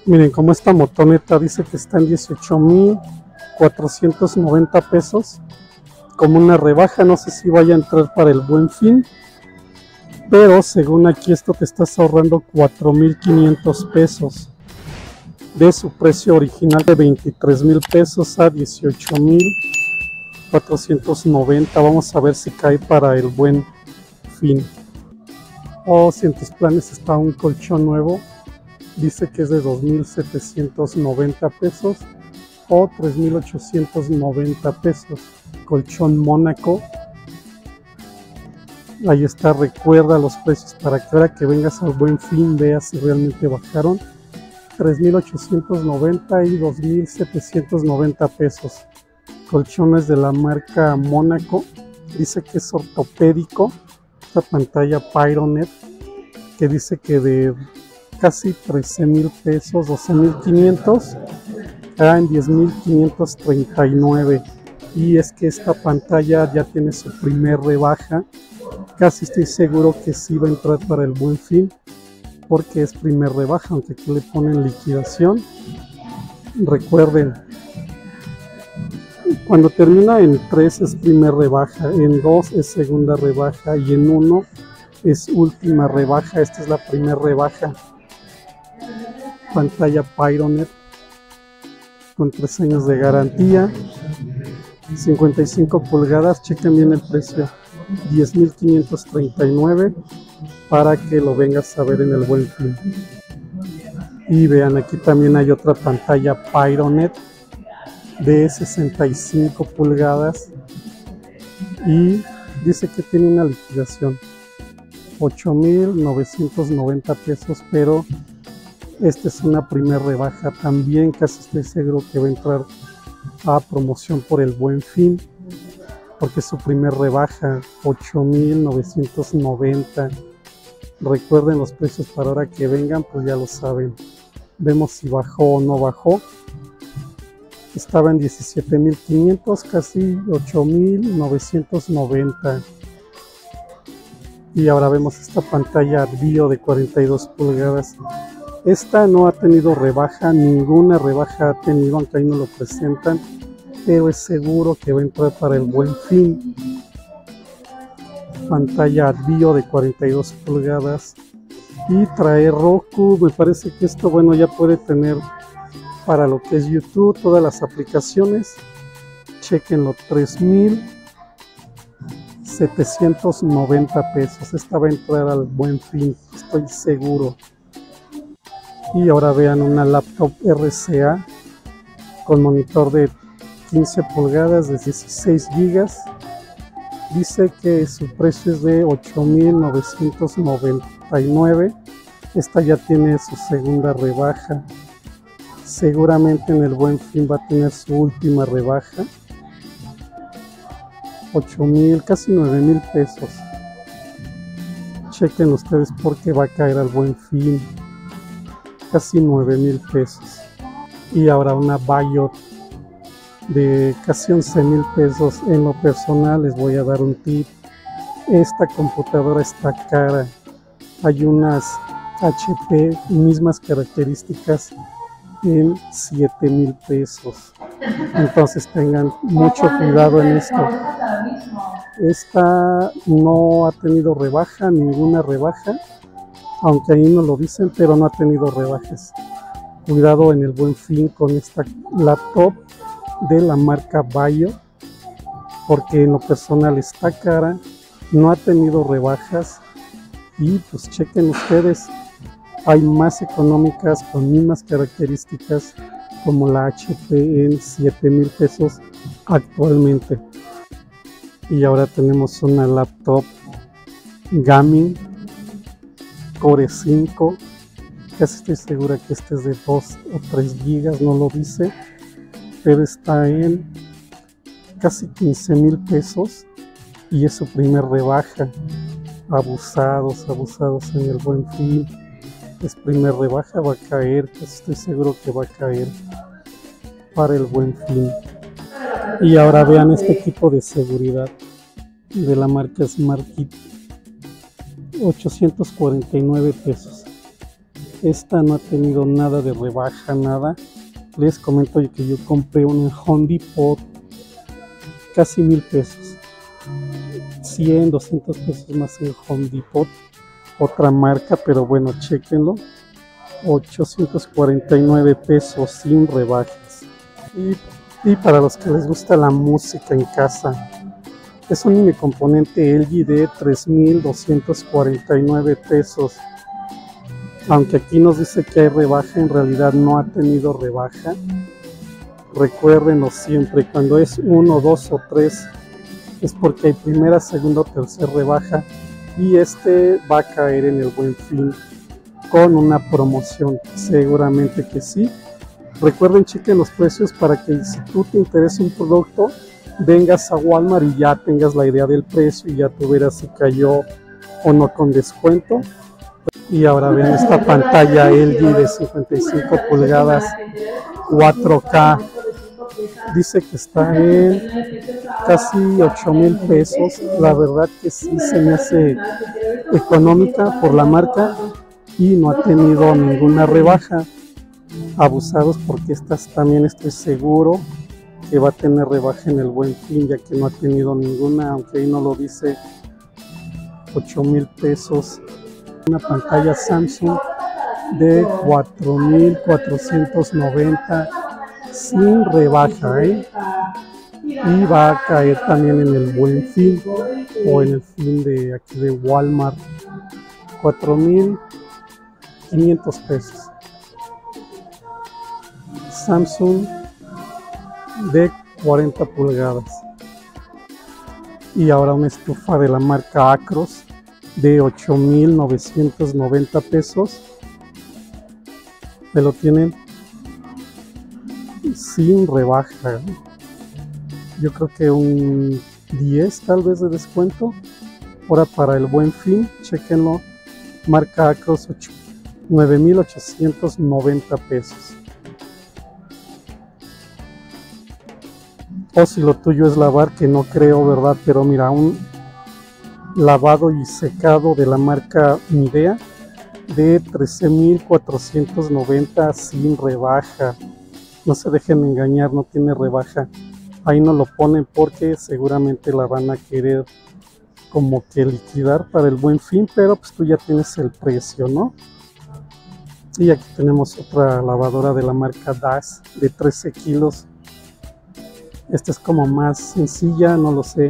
Miren, como esta motoneta dice que está en 18,490 pesos, como una rebaja, no sé si vaya a entrar para el Buen Fin, pero según aquí esto te estás ahorrando 4,500 pesos de su precio original de 23,000 pesos a 18,490. Vamos a ver si cae para el Buen Fin. O si en tus planes está un colchón nuevo, dice que es de 2,790 pesos o 3,890 pesos. Colchón Mónaco. Ahí está, recuerda los precios para que ahora que vengas al Buen Fin veas si realmente bajaron. 3,890 y 2,790 pesos. Colchones de la marca Mónaco. Dice que es ortopédico. Esta pantalla Pyronet, que dice que de casi 13,000 pesos, 12,500, en 10,539. Y es que esta pantalla ya tiene su primer rebaja. Casi estoy seguro que sí va a entrar para el Buen Fin, porque es primer rebaja, aunque aquí le ponen liquidación. Recuerden, cuando termina en 3 es primer rebaja, en 2 es segunda rebaja y en 1 es última rebaja. Esta es la primera rebaja. Pantalla Pyronet con 3 años de garantía, 55 pulgadas, chequen bien el precio, 10,539 para que lo vengas a ver en el Buen Fin. Y vean, aquí también hay otra pantalla Pyronet de 65 pulgadas y dice que tiene una liquidación, 8,990 pesos, pero esta es una primera rebaja. También casi estoy seguro que va a entrar a promoción por el Buen Fin, porque es su primer rebaja, 8,990. Recuerden los precios para ahora que vengan, pues ya lo saben. Vemos si bajó o no bajó. Estaba en 17,500, casi 8,990. Y ahora vemos esta pantalla Bio de 42 pulgadas. Esta no ha tenido rebaja, ninguna rebaja ha tenido, aunque ahí no lo presentan, pero es seguro que va a entrar para el Buen Fin. Pantalla Bio de 42 pulgadas y trae Roku. Me parece que esto, bueno, ya puede tener para lo que es YouTube, todas las aplicaciones. Chequenlo, 3,790 pesos. Esta va a entrar al Buen Fin, estoy seguro. Y ahora vean una laptop RCA con monitor de 15 pulgadas de 16 gigas. Dice que su precio es de 8,999. Esta ya tiene su segunda rebaja. Seguramente en el Buen Fin va a tener su última rebaja. 8,000, casi 9,000 pesos. Chequen ustedes porque va a caer al Buen Fin. Casi 9,000 pesos. Y ahora una Bayot de casi 11,000 pesos. En lo personal les voy a dar un tip. Esta computadora está cara. Hay unas HP, mismas características, en 7,000 pesos. Entonces tengan mucho cuidado en esto. Esta no ha tenido rebaja, ninguna rebaja, aunque ahí no lo dicen, pero no ha tenido rebajas. Cuidado en el Buen Fin con esta laptop de la marca Bayo, porque en lo personal está cara, no ha tenido rebajas y pues chequen ustedes, hay más económicas con mismas características como la HP en 7,000 pesos actualmente. Y ahora tenemos una laptop gaming Core 5, casi estoy segura que este es de 2 o 3 gigas, no lo dice, pero está en casi 15,000 pesos y es su primer rebaja. Abusados en el Buen Fin. Es primer rebaja, va a caer, casi estoy seguro que va a caer para el Buen Fin. Y ahora vean este equipo de seguridad de la marca SmartKit, 849 pesos. Esta no ha tenido nada de rebaja, nada. Les comento que yo compré un Home Depot, casi 1000 pesos. 100, 200 pesos más en Home Depot. Otra marca, pero bueno, chequenlo. 849 pesos sin rebajas. Y para los que les gusta la música en casa, es un mini componente LG de 3,249 pesos. Aunque aquí nos dice que hay rebaja, en realidad no ha tenido rebaja. Recuérdenlo siempre, cuando es 1, 2 o 3 es porque hay primera, segunda o tercera rebaja, y este va a caer en el Buen Fin con una promoción, seguramente que sí. Recuerden, chequen los precios para que si tú te interesa un producto, vengas a Walmart y ya tengas la idea del precio y ya tú verás si cayó o no con descuento. Y ahora ven esta pantalla LG de 55 pulgadas 4K. Dice que está en casi 8,000 pesos. La verdad que sí se me hace económica por la marca y no ha tenido ninguna rebaja. Abusados, porque estas también estoy seguro que va a tener rebaja en el Buen Fin, ya que no ha tenido ninguna, aunque ahí no lo dice. 8,000 pesos. Una pantalla Samsung de 4,490 sin rebaja, y va a caer también en el Buen Fin o en el fin de aquí de Walmart. 4,500 pesos. Samsung de 40 pulgadas. Y ahora una estufa de la marca Acros de 8,990 pesos. Me lo tienen sin rebaja. Yo creo que un 10 tal vez de descuento. Ahora para el Buen Fin, chequenlo. Marca Acros, 9,890 pesos. O si lo tuyo es lavar, que no creo, ¿verdad? Pero mira, un lavado y secado de la marca Midea de 13,490 sin rebaja. No se dejen engañar, no tiene rebaja. Ahí no lo ponen porque seguramente la van a querer como que liquidar para el Buen Fin, pero pues tú ya tienes el precio, ¿no? Y aquí tenemos otra lavadora de la marca DAS de 13 kilos. Esta es como más sencilla, no lo sé.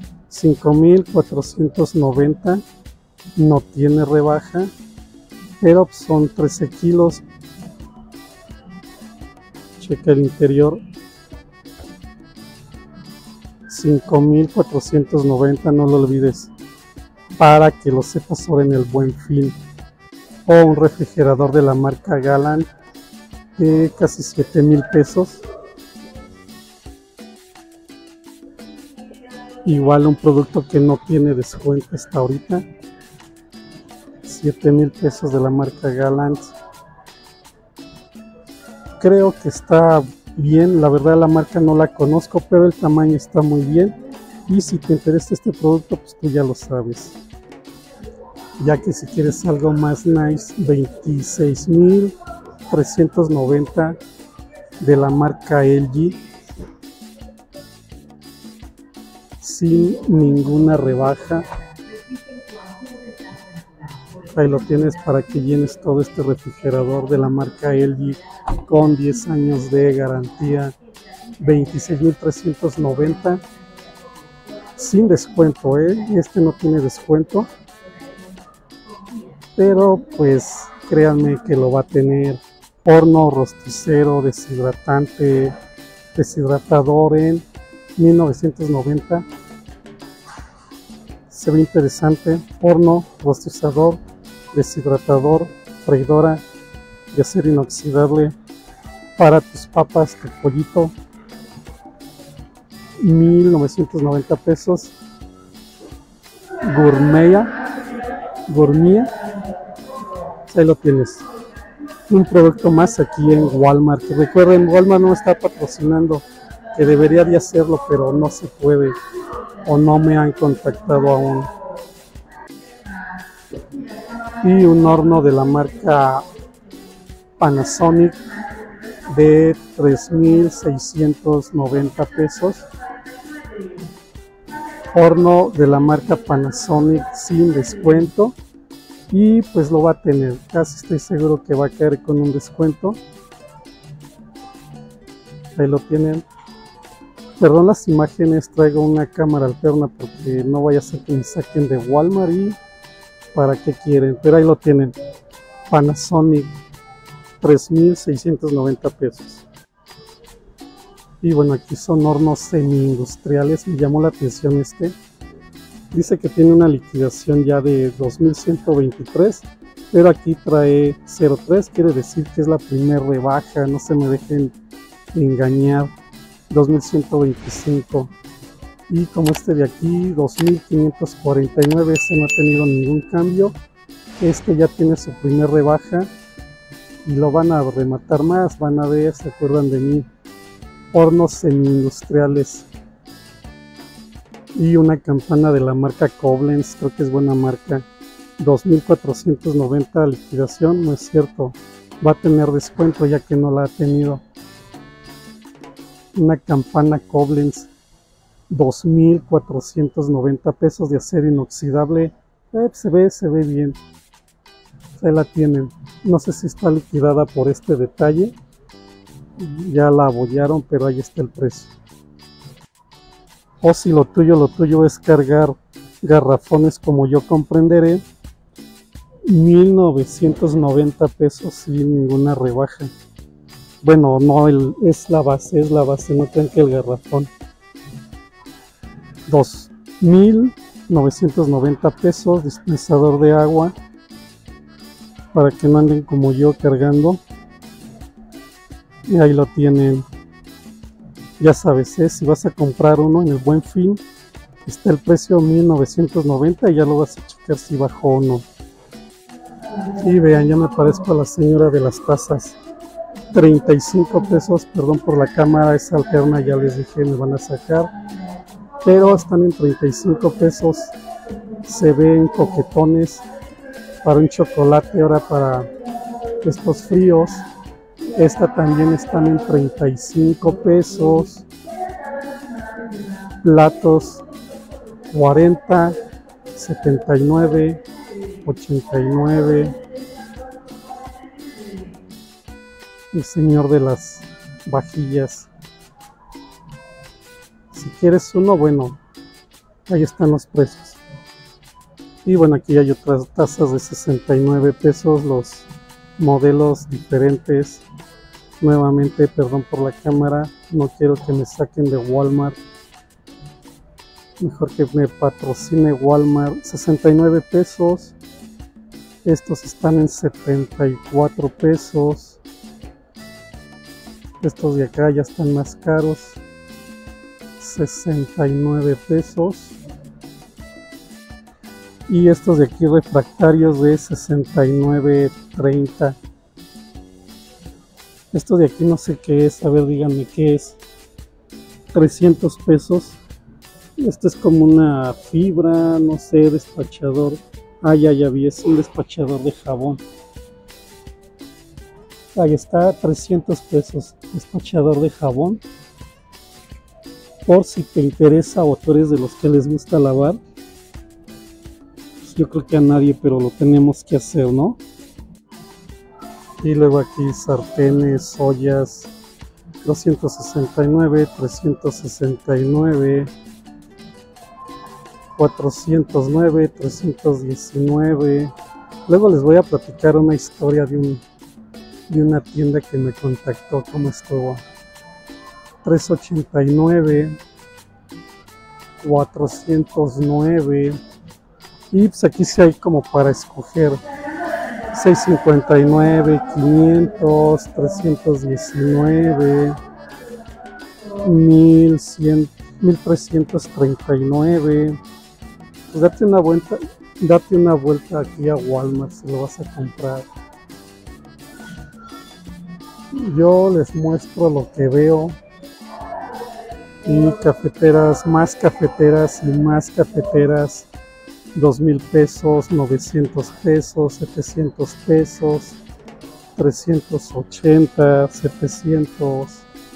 5,490, no tiene rebaja, pero son 13 kilos. Checa el interior. 5,490, no lo olvides, para que lo sepas ahora en el Buen Fin. O un refrigerador de la marca Galant de casi 7,000 pesos. Igual un producto que no tiene descuento hasta ahorita. 7,000 pesos de la marca Galant. Creo que está bien, la verdad la marca no la conozco, pero el tamaño está muy bien. Y si te interesa este producto, pues tú ya lo sabes. Ya que si quieres algo más nice, 26,390 de la marca LG. Sin ninguna rebaja. Ahí lo tienes para que llenes todo este refrigerador de la marca LG con 10 años de garantía. 26,390 sin descuento, este no tiene descuento, pero pues créanme que lo va a tener. Horno rosticero deshidratante, deshidratador en 1990. Se ve interesante. Horno rostizador, deshidratador, freidora de acero inoxidable para tus papas, tu pollito. 1,990 pesos. Gourmet, ahí lo tienes. Un producto más aquí en Walmart. Que recuerden, Walmart no está patrocinando, que debería de hacerlo, pero no se puede o no me han contactado aún. Y un horno de la marca Panasonic de 3,690 pesos. Horno de la marca Panasonic sin descuento. Y pues lo va a tener, casi estoy seguro que va a caer con un descuento. Ahí lo tienen. Perdón las imágenes, traigo una cámara alterna porque no vaya a ser que me saquen de Walmart y para qué quieren, pero ahí lo tienen. Panasonic, 3,690 pesos. Y bueno, aquí son hornos semi-industriales, me llamó la atención este. Dice que tiene una liquidación ya de 2,123, pero aquí trae 0,3, quiere decir que es la primera rebaja, no se me dejen engañar. 2,125. Y como este de aquí, 2,549, ese no ha tenido ningún cambio. Este ya tiene su primer rebaja y lo van a rematar más, van a ver, se acuerdan de mí. Hornos semi-industriales. Y una campana de la marca Koblenz, creo que es buena marca. 2,490 liquidación, no es cierto, va a tener descuento ya que no la ha tenido. Una campana Koblenz, 2,490 pesos de acero inoxidable. Se ve bien. Ahí la tienen. No sé si está liquidada por este detalle. Ya la abollaron, pero ahí está el precio. O si lo tuyo es cargar garrafones, como yo comprenderé, 1,990 pesos sin ninguna rebaja. Bueno, no, es la base, no crean que el garrafón. 2,990 pesos, dispensador de agua, para que no anden como yo cargando. Y ahí lo tienen. Ya sabes, si vas a comprar uno en el Buen Fin, está el precio 1,990 y ya lo vas a checar si bajó o no. Y vean, ya me parezco a la señora de las tazas. 35 pesos, perdón por la cámara, esa alterna ya les dije me van a sacar, pero están en 35 pesos, se ven coquetones para un chocolate ahora para estos fríos. Esta también están en 35 pesos, platos 40, 79, 89. El señor de las vajillas. Si quieres uno, bueno, ahí están los precios. Y bueno, aquí hay otras tazas de 69 pesos, los modelos diferentes. Nuevamente, perdón por la cámara, no quiero que me saquen de Walmart. Mejor que me patrocine Walmart. 69 pesos. Estos están en 74 pesos. Estos de acá ya están más caros, 69 pesos. Y estos de aquí refractarios de 69.30. Esto de aquí no sé qué es, a ver, díganme qué es. 300 pesos. Esto es como una fibra, no sé, despachador. Ah, ya vi, es un despachador de jabón. Ahí está, 300 pesos, despachador de jabón. Por si te interesa o tú eres de los que les gusta lavar. Pues yo creo que a nadie, pero lo tenemos que hacer, ¿no? Y luego aquí sartenes, ollas, 269, 369, 409, 319. Luego les voy a platicar una historia de una tienda que me contactó, cómo estuvo. 389, 409, y pues aquí sí hay como para escoger. 659, 500, 319, 1100, 1339. Pues date una vuelta aquí a Walmart si lo vas a comprar. Yo les muestro lo que veo. Y cafeteras, más cafeteras y más cafeteras. 2,000 pesos, 900 pesos, 700 pesos. 380, 700,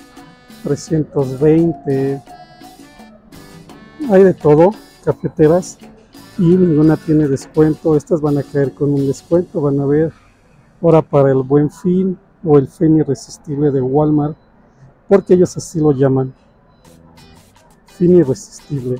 320. Hay de todo, cafeteras, y ninguna tiene descuento. Estas van a caer con un descuento, van a ver ahora para el Buen Fin o el Fin Irresistible de Walmart, porque ellos así lo llaman, Fin Irresistible.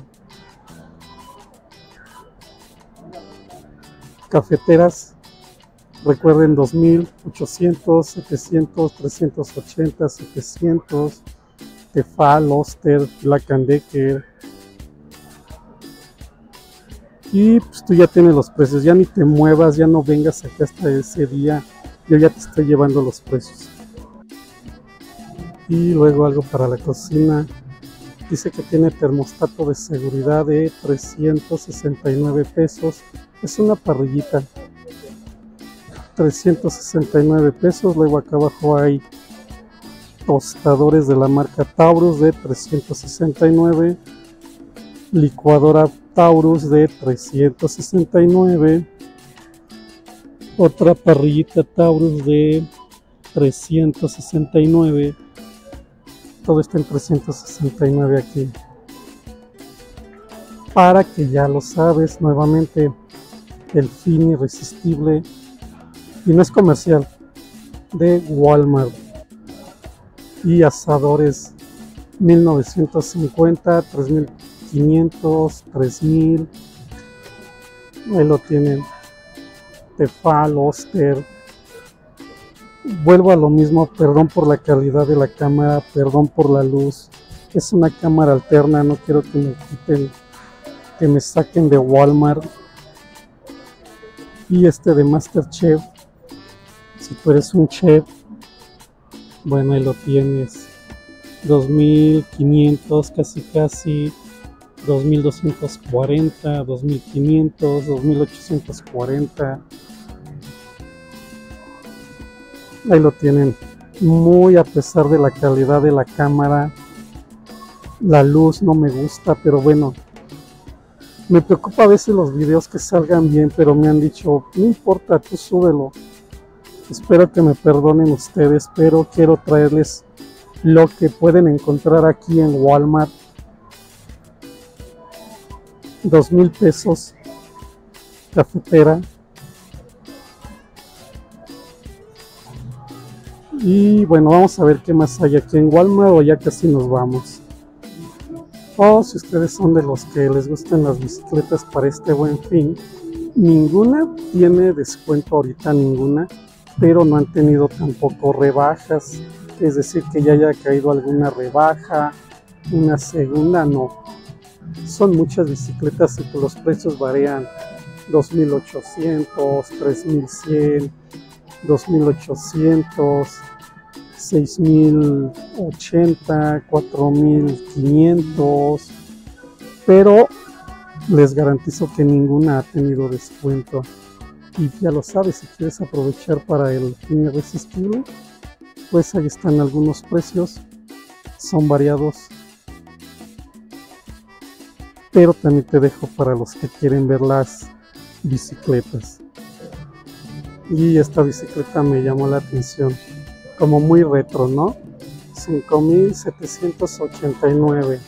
Cafeteras, recuerden, 2800, 700, 380, 700, Tefal, Oster, Black & Decker. Y pues tú ya tienes los precios, ya ni te muevas, ya no vengas acá hasta ese día, yo ya te estoy llevando los precios. Y luego algo para la cocina, dice que tiene termostato de seguridad de 369 pesos, es una parrillita, 369 pesos, luego acá abajo hay tostadores de la marca Taurus de 369, licuadora Taurus de 369, otra parrillita Taurus de 369, todo está en 369 aquí. Para que ya lo sabes, nuevamente el Fin Irresistible, y no es comercial, de Walmart. Y asadores 1950, 3500, 3000, ahí lo tienen. Tefal, Oster. Vuelvo a lo mismo, perdón por la calidad de la cámara, perdón por la luz, es una cámara alterna, no quiero que me quiten, que me saquen de Walmart. Y este de MasterChef, si tú eres un chef, bueno, ahí lo tienes, 2500, casi 2240, 2500, 2840. Ahí lo tienen, muy a pesar de la calidad de la cámara, la luz no me gusta, pero bueno, me preocupa a veces los videos que salgan bien, pero me han dicho, no importa, tú súbelo. Espero que me perdonen ustedes, pero quiero traerles lo que pueden encontrar aquí en Walmart. 2000 pesos, cafetera. Y bueno, vamos a ver qué más hay aquí en Walmart, o ya casi nos vamos. O si ustedes son de los que les gustan las bicicletas para este Buen Fin, ninguna tiene descuento ahorita, ninguna, pero no han tenido tampoco rebajas, es decir, que ya haya caído alguna rebaja, una segunda, no. Son muchas bicicletas y los precios varían, 2800, 3100, 2800, 6080, 4500, pero les garantizo que ninguna ha tenido descuento. Y ya lo sabes, si quieres aprovechar para el Fin Irresistible, pues ahí están algunos precios, son variados, pero también te dejo para los que quieren ver las bicicletas. Y esta bicicleta me llamó la atención, como muy retro, ¿no? 5789,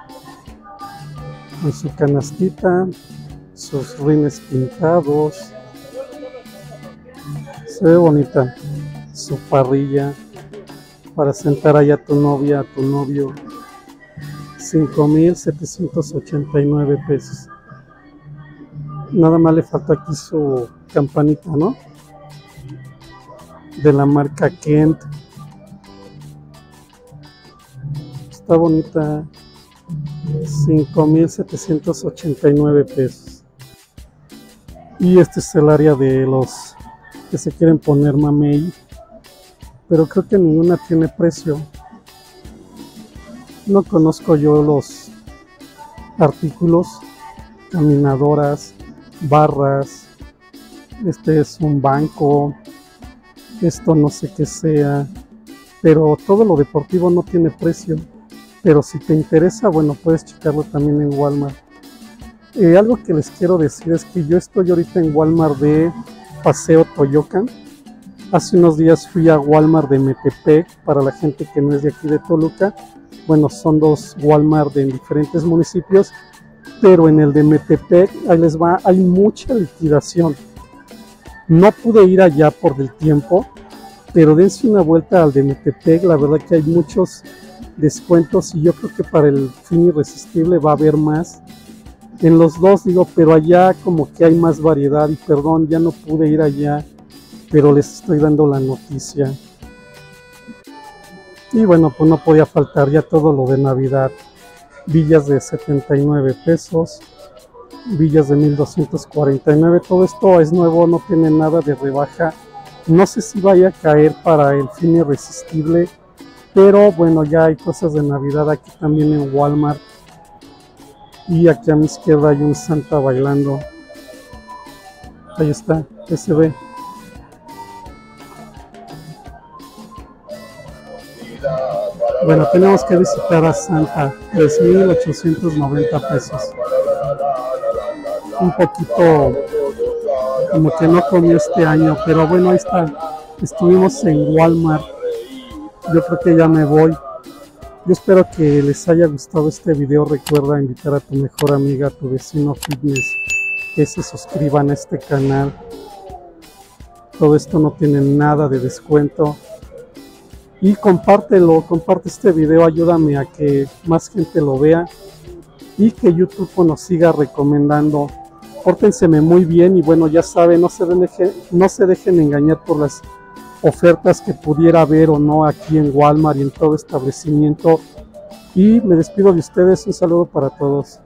con su canastita, sus rines pintados, se ve bonita, su parrilla para sentar allá a tu novia, a tu novio. 5789 pesos. Nada más le falta aquí su campanita, ¿no? De la marca Kent. Está bonita. 5789 pesos. Y este es el área de los que se quieren poner mamey, pero creo que ninguna tiene precio. No conozco yo los artículos, caminadoras, barras, este es un banco, esto no sé qué sea, pero todo lo deportivo no tiene precio. Pero si te interesa, bueno, puedes checarlo también en Walmart. Algo que les quiero decir es que yo estoy ahorita en Walmart de Paseo Toyocan, Hace unos días fui a Walmart de Metepec, para la gente que no es de aquí de Toluca. Bueno, son dos Walmart en diferentes municipios, pero en el de Metepec, ahí les va, hay mucha liquidación. No pude ir allá por el tiempo, pero dense una vuelta al de Metepec, la verdad que hay muchos descuentos y yo creo que para el fin irresistible va a haber más. En los dos digo, pero allá como que hay más variedad y perdón, ya no pude ir allá, pero les estoy dando la noticia. Y bueno, pues no podía faltar ya todo lo de Navidad. Villas de 79 pesos, villas de 1249, todo esto es nuevo, no tiene nada de rebaja. No sé si vaya a caer para el fin irresistible, pero bueno, ya hay cosas de Navidad aquí también en Walmart. Y aquí a mi izquierda hay un Santa bailando. Ahí está, que se ve. Bueno, tenemos que visitar a Santa, 3,890 pesos. Un poquito como que no comió este año, pero bueno, ahí está. Estuvimos en Walmart. Yo creo que ya me voy. Yo espero que les haya gustado este video. Recuerda invitar a tu mejor amiga, a tu vecino fitness, que se suscriban a este canal. Todo esto no tiene nada de descuento. Y compártelo, comparte este video, ayúdame a que más gente lo vea y que YouTube nos siga recomendando. Pórtenseme muy bien y bueno, ya saben, no se dejen engañar por las ofertas que pudiera haber o no aquí en Walmart y en todo establecimiento. Y me despido de ustedes, un saludo para todos.